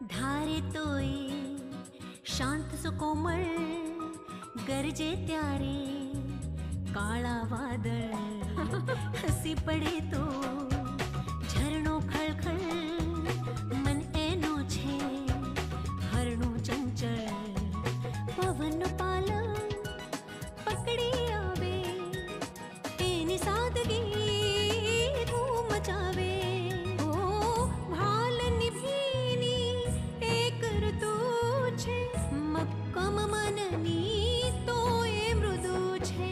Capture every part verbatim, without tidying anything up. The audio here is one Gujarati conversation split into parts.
ધારે તોય શાંત સુકોમળ ગરજે ત્યારે કાળા વાદળ હસી પડે તો ઝરણો ખળખળ મન એનો છે હરણું ચંચળ પવન પાલવ પકડી આવે એની સાદગી ધૂમ મચાવે ઓ ભાલ નિભીની એક ઋતુ છે મક્કમ મનની તો એ મૃદુ છે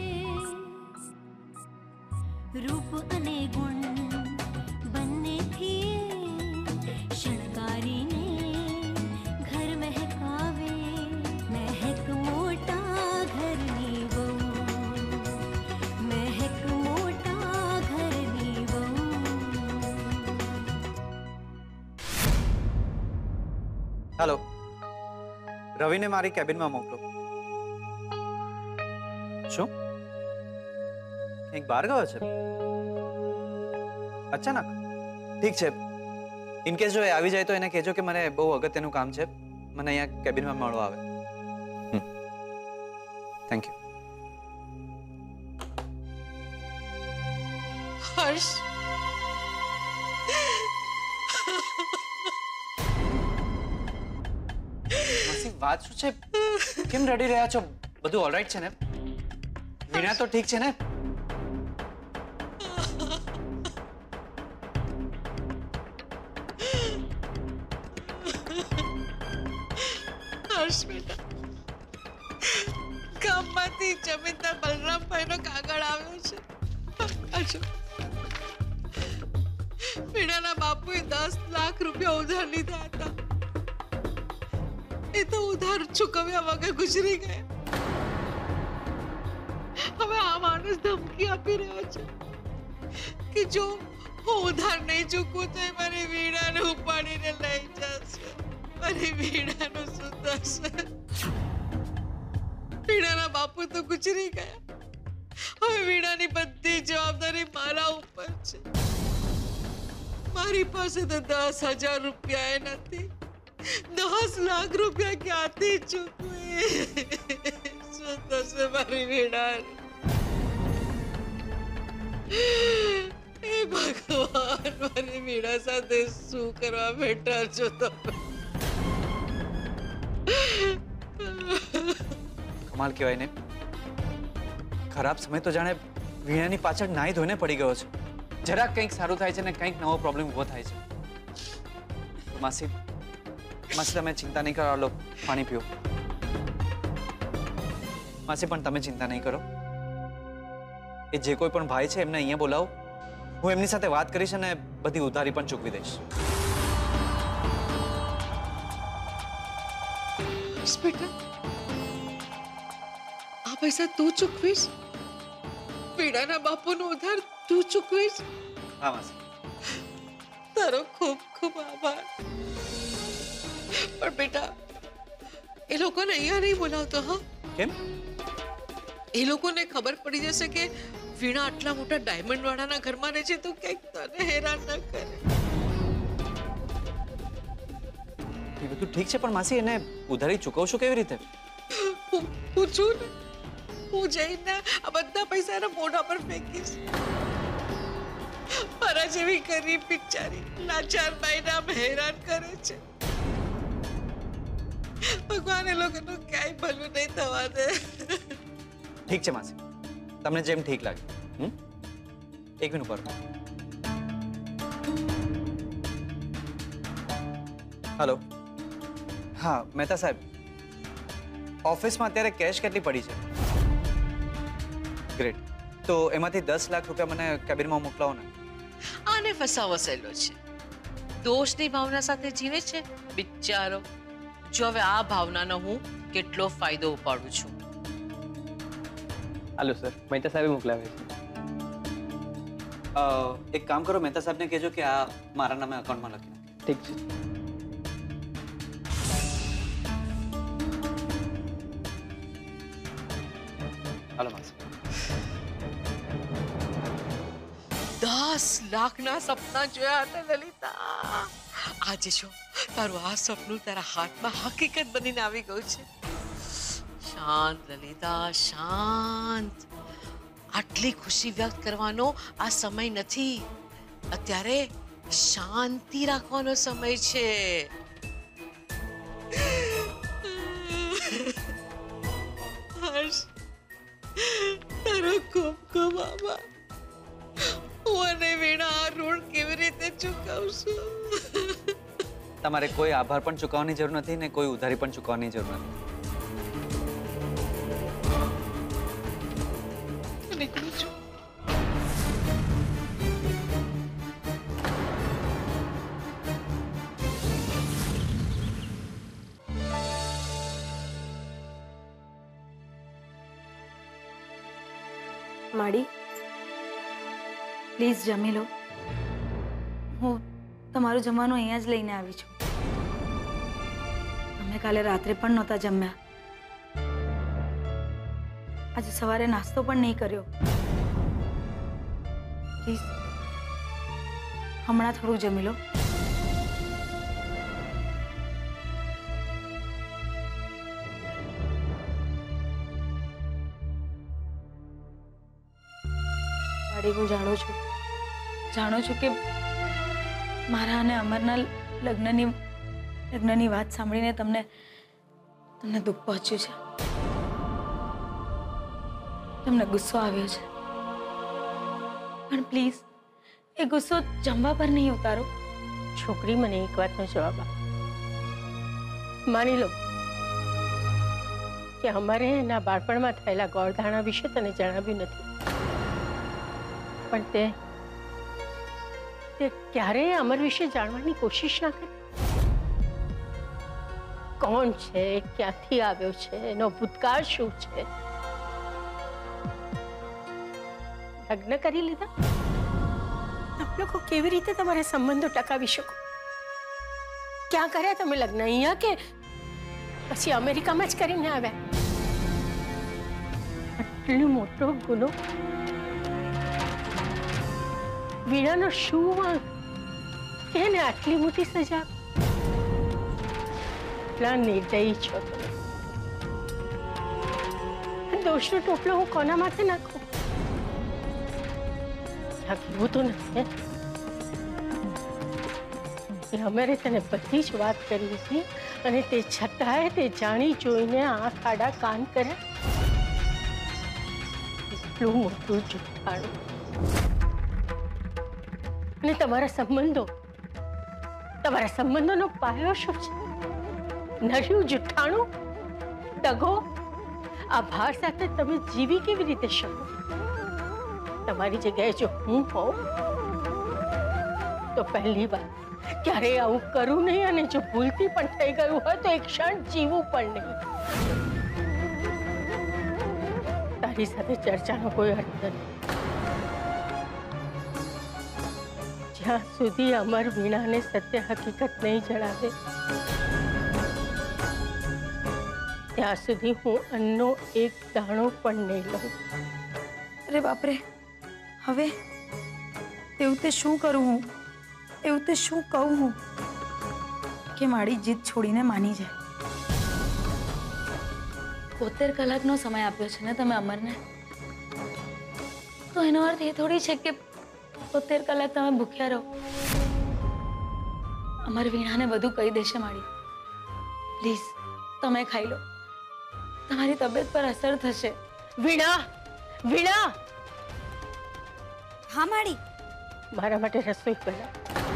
રૂપ અને ગુણ બંનેથી શણગારીને ઘર મહેકાવે મહેક મોટા ઘરની વહુ મહેક મોટા ઘરની વહુ. હેલો, રવિને મારી કેબિનમાં મોકલો. શું કંઈક બહાર ગયો છે અચાનક? ઠીક છે, ઇનકેસ જો એ આવી જાય તો એને કહેજો કે મને બહુ અગત્યનું કામ છે, મને અહીંયા કેબિનમાં મળવા આવે. Thank you. હર્ષ, માસી વાત શું છે? કેમ રડી રહ્યા છો? બધું ઓલરાઈટ છે ને? વીણા તો ઠીક છે ને? હર્ષ બેટા, ગામમાંથી જમીનદાર બલરામભાઈનો કાગળ આવ્યો છે. પાછો વીણાના બાપુએ દસ લાખ રૂપિયા ઉધાર લીધા હતા. એ તો ઉધાર ચૂકવ્યા વગર ગુજરી ગયા. હવે આ માણસ ધમકી આપી રહ્યો છે કે જો હું ઉધાર નહીં ચૂકવું તો મારી વીણાને ઉપાડીને લઈ જશે. મારી વીણાનું શું થશે? વીણાના બાપુ તો ગુજરી ગયા. હવે વીણાની બધી જવાબદારી મારા ઉપર છે. મારી પાસે તો દસ હજાર રૂપિયા નથી. દસ લાખ રૂપિયા ક્યાંથી ચૂકવે? શું થશે મારી વીણા? એ ભગવાન, મારી વીણા સાથે શું કરવા બેઠા છો તમે? કમાલ કહેવાય ને, ખરાબ સમય તો જાણે વીણાની પાછળ નાઈ ધોઈને પડી ગયો છે. જરાક કંઈક સારું થાય છે ને કંઈક નવો પ્રોબ્લેમ ઊભો થાય છે. માસી માસી તમે ચિંતા નહીં કરો, લો પાણી પીઓ. માસી પણ તમે ચિંતા નહીં કરો. એ જે કોઈ પણ ભાઈ છે એમને અહીંયા બોલાવો, હું એમની સાથે વાત કરીશ અને બધી ઉધારી પણ ચૂકવી દઈશ. બેટા, આ પૈસા તું ચૂકવીશ? વીણાના બાપુનો ઉધાર તું ચૂકવીશ? હા માસી. તારો ખૂબ ખૂબ આભાર. પણ બેટા, એ લોકોને અહીંયા નહીં બોલાવતો. હા, કેમ? એ લોકોને ખબર પડી જશે કે વીણા આટલા મોટા ડાયમંડ વાળાના ઘરમાં રહે છે તો કંઈક તને હેરાન ન કરે. એ બધું ઠીક છે, પણ માસી એને ઉધારી ચૂકવશું કેવી રીતે? હું પૂછું ને, હું જઈને આ બધા પૈસા એના મોઢા પર ફેંકીશ. મારા જેવી ગરીબ બિચારી લાચાર બાઈને આમ હેરાન કરે છે. ભગવાન એ લોકોનું ક્યાંય ભલું નહીં થવા દે. ઠીક છે માસી, તમને જેમ ઠીક લાગે. હમ એક મિનિટ પર. હેલો, હા મહેતા સાહેબ, ઓફિસમાં અત્યારે કેશ કેટલી પડી છે? ગ્રેટ. તો એમાંથી દસ લાખ રૂપિયા મને કેબિનમાં મોકલાવો ને. આને ફસાવો સહેલો છે. દોષની ભાવના સાથે જીવે છે બિચારો. જો હવે આ ભાવનાનો હું કેટલો ફાયદો ઉપાડું છું. હાલો સર, મહેતા સાહેબે મોકલાવે છે. એક કામ કરો, મહેતા સાહેબને કહેજો કે આ મારા નામે અકાઉન્ટમાં લખી નાખે. ઠીક છે. હાલો માસી. દસ લાખના સપના જોયા હતા લલિતા. આજે જો તારું આ સપનું તારા હાથમાં હકીકત બનીને આવી ગયું છે. શાંત લલિતા, શાંત. આટલી ખુશી વ્યક્ત કરવાનો આ સમય નથી. અત્યારે શાંતિ રાખવાનો સમય છે. હર્ષ, તારો ખૂબ ખૂબ આભાર. હું અને વીણા આ ઋણ કેવી રીતે ચૂકવશું? તમારે કોઈ આભાર પણ ચૂકવવાની જરૂર નથી ને કોઈ ઉધારી પણ ચૂકવવાની જરૂર નથી. નીકળું છું. માડી, પ્લીઝ જમી લો. હું તમારું જમવાનું અહીંયા જ લઈને આવી છું. તમે કાલે રાત્રે પણ નહોતા જમ્યા. આજે સવારે નાસ્તો પણ નહીં કર્યો. પ્લીઝ હમણાં થોડું જમી લો. હું જાણું છું જાણું છું કે મારા અને અમરના લગ્નની લગ્નની વાત સાંભળીને તમને તમને દુઃખ પહોંચ્યું છે, તમને ગુસ્સો આવ્યો છે. પણ પ્લીઝ એ ગુસ્સો જમવા પર નહીં ઉતારો. છોકરી, મને એક વાતનો જવાબ આપ. માની લો કે અમારે એના બાળપણમાં થયેલા ગોળધાણા વિશે તને જણાવ્યું નથી, પણ તે તે ક્યારેય અમર વિશે જાણવાની કોશિશ ના કરી. કોણ છે, ક્યાંથી આવ્યો છે, એનો ભૂતકાળ શું છે? લગ્ન કરી લીધા? તમે લોકો કેવી રીતે તમારા સંબંધો ટકાવી શકો? ક્યાં કર્યા તમે લગ્ન? અહીંયા કે પછી અમેરિકામાં જ કરીને આવ્યા? આટલો મોટો ગુનો વીણાનો શું વાંક? એને આટલી મોટી સજા? એટલા નિર્દયી છો તમે. દોષનો ટોપલો હું કોના માથે નાખું? એવું તો નથી કે અમારે તને બધી જ વાત કરી હતી અને તે છતાંય તે જાણી જોઈને આંખ આડા કાન કરે? એટલું મોટું જુઠ્ઠાણું. અને તમારા સંબંધો તમારા સંબંધોનો પાયો શું છે? નર્યું જુઠ્ઠાણું, દગો. આ ભાર સાથે તમે જીવી કેવી રીતે શકો? તમારી જગ્યાએ જો હું હોઉં તો પહેલી વાર ક્યારેય આવું કરું નહીં, અને જો ભૂલથી પણ થઈ ગયું હોય તો એક ક્ષણ જીવું પણ નહીં. તારી સાથે ચર્ચાનો કોઈ અર્થ નથી. જ્યાં સુધી અમર વીણાને સત્ય હકીકત નહીં જણાવે ત્યાં સુધી હું અન્નનો એક દાણો પણ નહીં લઉં. અરે બાપરે, હવે એવું તે શું કરું હું? એવું તે શું કહું હું કે મારી જીદ છોડીને માની જાય? બોતેર કલાકનો સમય આપ્યો છે ને તમે અમરને, તો એનો અર્થ એ થોડી છે કે બોતેર કલાક તમે ભૂખ્યા રહો. અમર વીણાને બધું કહી દેશે માડી. પ્લીઝ તમે ખાઈ લો, તમારી તબિયત પર અસર થશે. વીણા, વીણા! હા માડી. મારા માટે રસોઈ બના.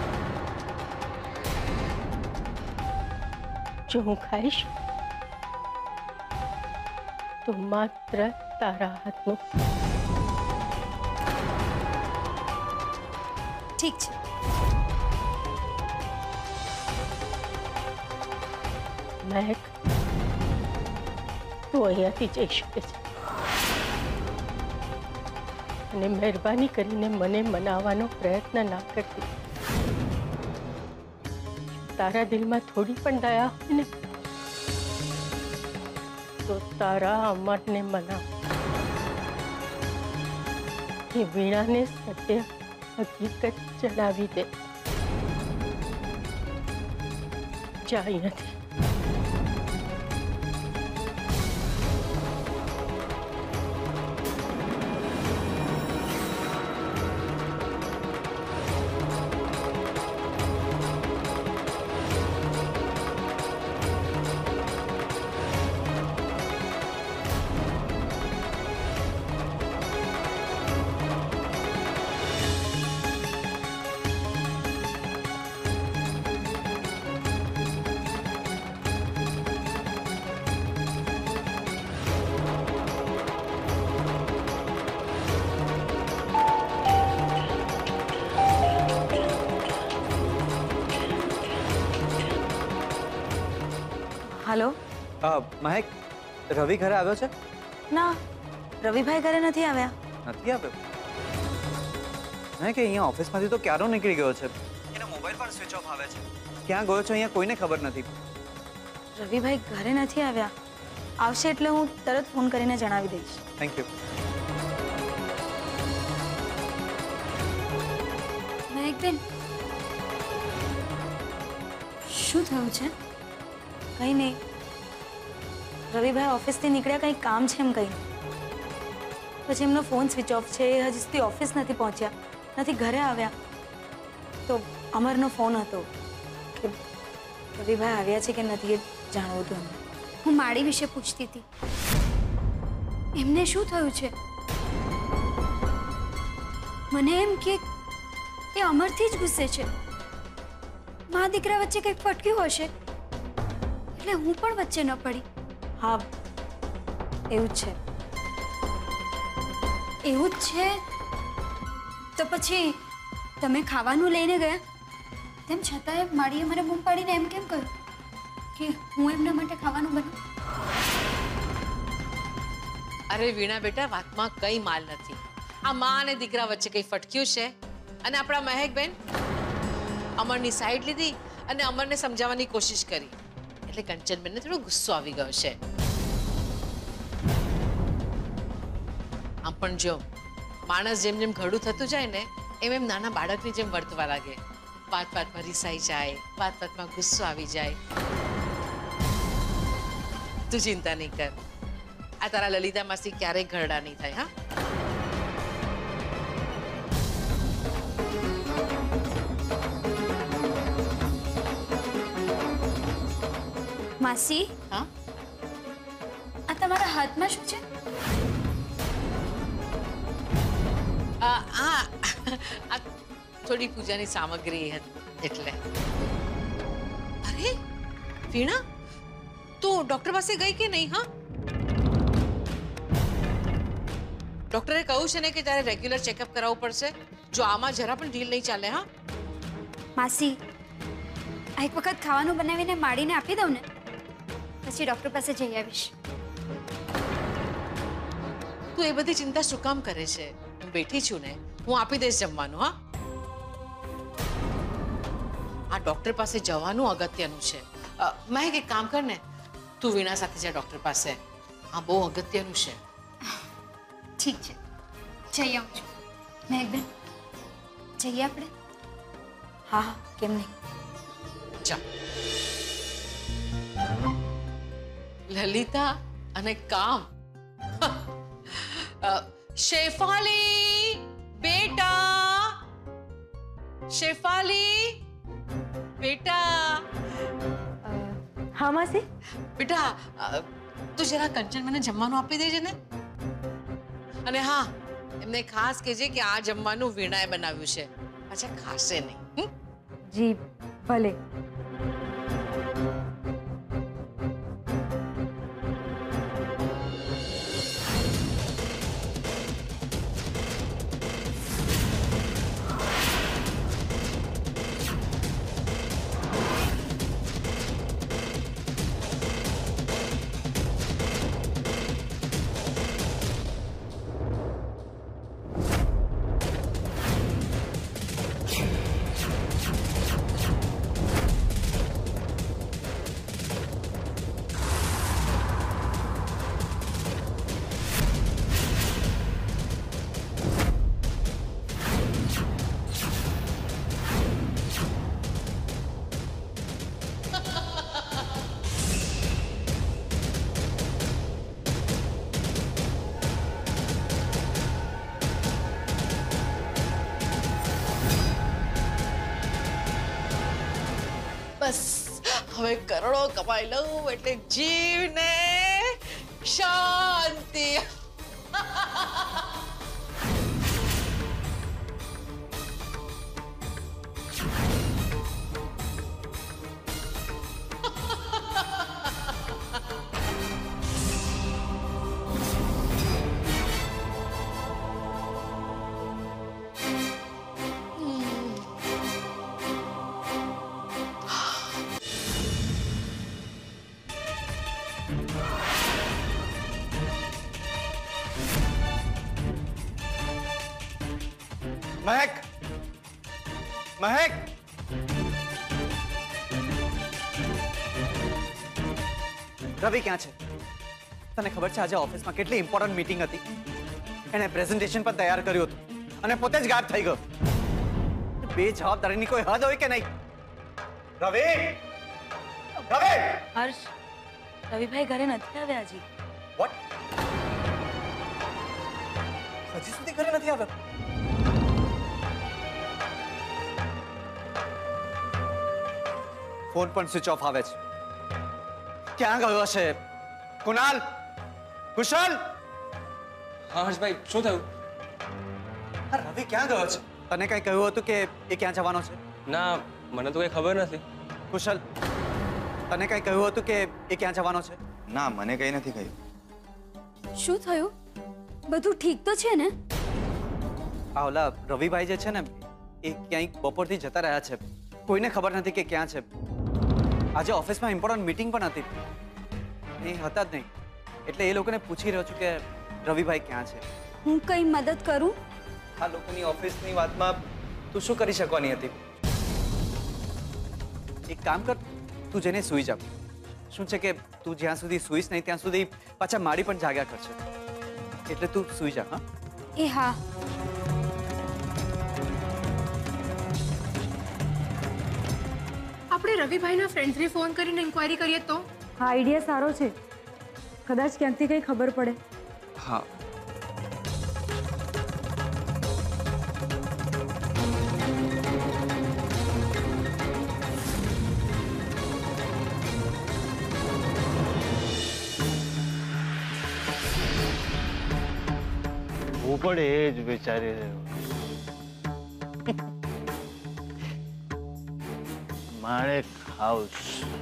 જો હું ખાઈશ તો માત્ર તારા હાથનું. ઠીક છે. મહેક, તું અહીંયાથી જઈ શકે છે, અને મહેરબાની કરીને મને મનાવવાનો પ્રયત્ન ના કરતી. તારા દિલમાં થોડી પણ દયા હોય ને તો તારા અમરને મનાવ. એ વીણાને સત્ય હકીકત જણાવી દે. જા અહીંયાથી. હાલો. અ, મહેક રવિ ઘરે આવ્યો છે? ના, રવિભાઈ ઘરે નથી આવ્યા. નથી આવ્યો? મહેક અહીંયા ઓફિસમાંથી તો ક્યારો નીકળી ગયો છે. એનો મોબાઈલ પણ સ્વિચ ઓફ આવે છે. ક્યાં ગયો છે અહીંયા કોઈને ખબર નથી. રવિભાઈ ઘરે નથી આવ્યા. આવશે એટલે હું તરત ફોન કરીને જણાવી દઈશ. Thank you. મહેકબેન, શું થયું છે? કંઈ નહીં. રવિભાઈ ઓફિસથી નીકળ્યા, કંઈ કામ છે એમ કંઈ. પછી એમનો ફોન સ્વિચ ઓફ છે, એ હજી સુધી ઓફિસ નથી પહોંચ્યા, નથી ઘરે આવ્યા. તો અમરનો ફોન હતો કે રવિભાઈ આવ્યા છે કે નથી એ જાણવું હતું એમને. હું માળી વિશે પૂછતી હતી. એમને શું થયું છે? મને એમ કે એ અમરથી જ ગુસ્સે છે. મા દીકરા વચ્ચે કંઈક ફટક્યું હશે એટલે હું પણ વચ્ચે ન પડી. હા, એવું જ છે. એવું જ છે તો પછી તમે ખાવાનું લઈને ગયા, તેમ છતાંય માળીએ મને બૂમ પાડીને એમ કેમ કહ્યું કે હું એમના માટે ખાવાનું બનાવું? અરે વીણા બેટા, વાતમાં કઈ માલ નથી. આ માં અને દીકરા વચ્ચે કઈ ફટક્યું છે અને આપણા મહેકબેન અમરની સાઈડ લીધી અને અમરને સમજાવવાની કોશિશ કરી એટલે કંચનબેનને થોડો ગુસ્સો આવી ગયો છે. આમ પણ જો માણસ જેમ જેમ ઘડું થતું જાય ને એમ એમ નાના બાળકની જેમ વર્તવા લાગે. વાત વાતમાં રીસાઈ જાય, વાત વાતમાં ગુસ્સો આવી જાય. તું ચિંતા નહીં કર, આ તારા લલિતા માસી ક્યારેય ઘરડા નહીં થાય. હા, માસી, હા, આ તમારા હાથમાં શું છે? આ આ આ થોડી પૂજાની સામગ્રી હતી એટલે. અરે વીણા, તું ડોક્ટર પાસે ગઈ કે નહીં? હા, ડોક્ટરે કહ્યું છે ને કે તારે રેગ્યુલર ચેકઅપ કરાવવું પડશે. જો આમાં જરા પણ ઢીલ નહીં ચાલે. હા માસી, આ એક વખત ખાવાનું બનાવીને માળીને આપી દઉં ને, પછી ડોક્ટર પાસે જઈ આવીશ. તું એ બધી ચિંતા શું કામ કરે છે? હું બેઠી છું ને, હું આપી દઈશ જમવાનું. હા, આ ડોક્ટર પાસે જવાનું અગત્યનું છે. મહેક, એક કામ કર ને, તું વીણા સાથે જા ડોક્ટર પાસે. આ બહુ અગત્યનું છે. ઠીક છે, જઈ આવું છું. મહેકબેન, જઈએ આપણે? હા હા, કેમ નહીં. જા. લલિતા અને કામ. અ, શેફાલી બેટા, શેફાલી બેટા. હા માસી. બેટા, અ, તું જરા કંચન મને જમવાનું આપી દેજે ને. અને હા, એમને ખાસ કહેજે કે આ જમવાનું વીણાએ બનાવ્યું છે. અચ્છા, ખાશે નહીં. હમ? જી ભલે. બસ હવે કરોડો કમાઈ લઉં એટલે જીવને શાંતિ. મહેક મહેક રવિ ક્યાં છે? તને ખબર છે આજે ઓફિસમાં કેટલી ઇમ્પોર્ટન્ટ મીટિંગ હતી? એને પ્રેઝન્ટેશન પણ તૈયાર કર્યું હતું અને પોતે જ ગાયબ થઈ ગયો. બે જવાબદારીની કોઈ હદ હોય કે નહીં? રવિ રવિ હર્ષ, રવિભાઈ ઘરે નથી આવ્યા હજી. વોટ? હજી સુધી ઘરે નથી આવ્યો? ફોન પણ સ્વિચ ઓફ આવે છે. ક્યાં ગયો હશે? કુનાલ, કુશલ. હા હર્ષભાઈ, શું થયું? આ રવિ ક્યાં ગયો છે? તને કઈ કહ્યું હતું કે એ ક્યાં જવાનો છે? ના, મને તો કઈ ખબર નથી. કુશલ, તને કઈ કહ્યું હતું કે એ ક્યાં જવાનો છે? ના, મને કઈ નથી કહ્યું. શું થયું? બધું ઠીક તો છે ને? આ ઓલા રવિભાઈ જે છે ને એ ક્યાંય બપોરથી જતા રહ્યા છે. કોઈને ખબર નથી કે ક્યાં છે. આજે ઓફિસમાં ઇમ્પોર્ટન્ટ મીટિંગ પણ હતી. એ હતા જ નહીં. એટલે એ લોકોને પૂછી રહ્યો છું કે રવિભાઈ ક્યાં છે. હું કઈ મદદ કરું? આ લોકોની ઓફિસની વાતમાં તું શું કરી શકવાની હતી? એક કામ કર, તું જઈને સૂઈ જા. શું છે કે તું જ્યાં સુધી સૂઈશ નહીં ત્યાં સુધી પાછા માડી પણ જાગ્યા કરશે. એટલે તું સૂઈ જા. હા એ હા. આપણે રવિભાઈના ફ્રેન્ડ્સને ફોન કરીને ઇન્ક્વાયરી કરીએ તો? હા, આઈડિયા સારો છે. કદાચ ક્યાંકથી કંઈ ખબર પડે. હા. હું પણ એ જ વિચારી રહ્યો. માણેક હાઉસ.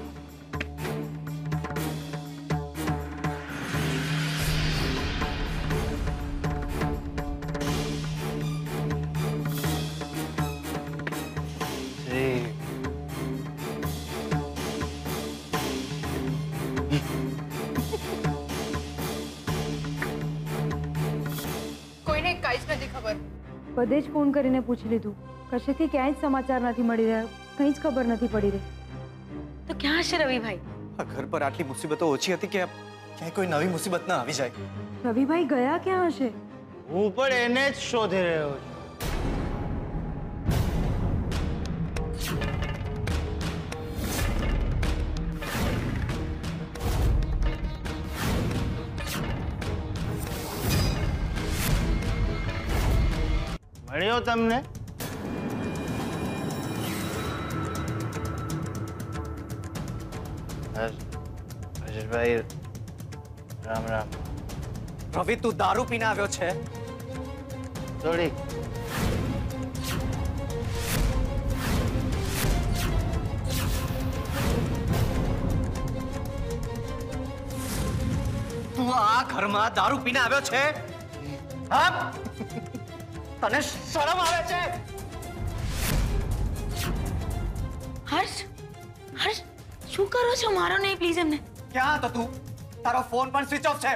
કોઈને કાંઈ જ નથી ખબર. બધે જ ફોન કરીને પૂછી લીધું. કશેથી ક્યાંય જ સમાચાર નથી મળી રહ્યા. કંઈ જ ખબર નથી પડી રહી. તો ક્યાં હશે રવિભાઈ? આ ઘર પર આટલી મુસીબતો ઓછી હતી કે ક્યાંય કોઈ નવી મુસીબત ના આવી જાય. રવિભાઈ ગયા ક્યાં હશે? હું પણ એને જ શોધી રહ્યો છું. મળ્યો તમને? હર્ષભાઈ, રામ રામ. રવિ, તું દારૂ પીને આવ્યો છે? થોડી. તું આ ઘરમાં દારૂ પીને આવ્યો છે? હા? તને શરમ આવે છે? હર્ષ, હર્ષ, શું કરો છો? મારો નહીં પ્લીઝ એમને. ક્યાં હતો તું? તારો ફોન પણ સ્વિચ ઓફ છે.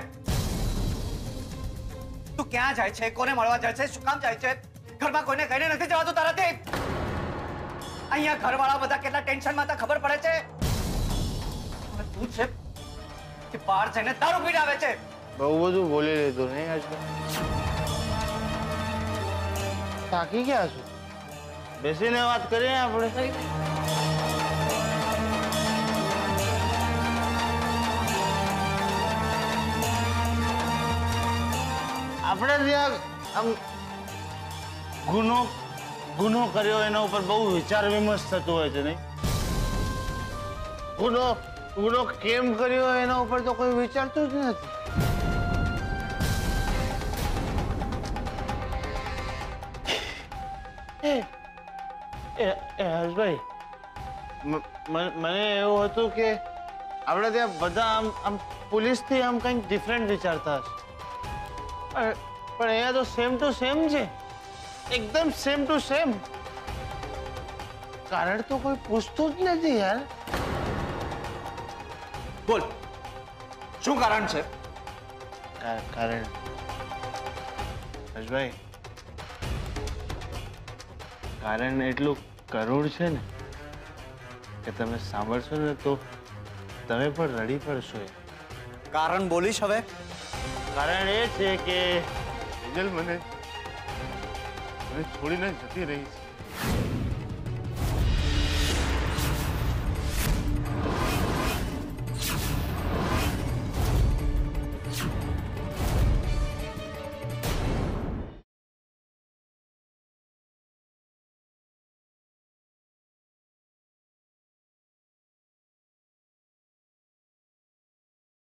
તું ક્યાં જાય છે? કોને મળવા જાય છે? શું કામ જાય છે? ઘરમાં કોઈને કહીને નથી જવાતું તારાથી? અહીંયા ઘરવાળા બધા કેટલા ટેન્શનમાં હતા ખબર પડે છે? અને તું છે કે બહાર જઈને દારૂ પીને આવે છે? બહુ બધું બોલી લીધું નહીં હર્ષભાઈ? થાકી ગયા છું. બેસીને વાત કરીએ આપણે. આપણે ત્યાં આમ ગુનો ગુનો કર્યો એના ઉપર બહુ વિચાર વિમર્શ થતો હોય છે નહીં? ગુનો ગુનો કેમ કર્યો એના ઉપર તો કોઈ વિચારતું જ નથી. એ એ એ હર્ષભાઈ, મ- મ- મને એવું હતું કે આપણે ત્યાં બધા આમ આમ પોલીસથી આમ કંઈક ડિફરન્ટ વિચારતા હશે, પણ પણ અહીંયા તો સેમ ટુ સેમ છે, એકદમ સેમ ટુ સેમ. કારણ તો કોઈ પૂછતું જ નથી યાર. બોલ, શું કારણ છે? કા- કારણ હર્ષભાઈ, કારણ એટલું કરોડ છે ને કે તમે સાંભળશો ને તો તમે પણ રડી પડશો. કારણ બોલીશ હવે? કારણ એ છે કે હિજલ મને મને છોડીને જતી રહી છે.